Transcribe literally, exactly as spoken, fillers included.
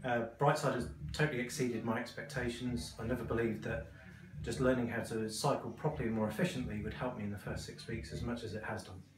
Uh, Brightside has totally exceeded my expectations. I never believed that just learning how to cycle properly and more efficiently would help me in the first six weeks as much as it has done.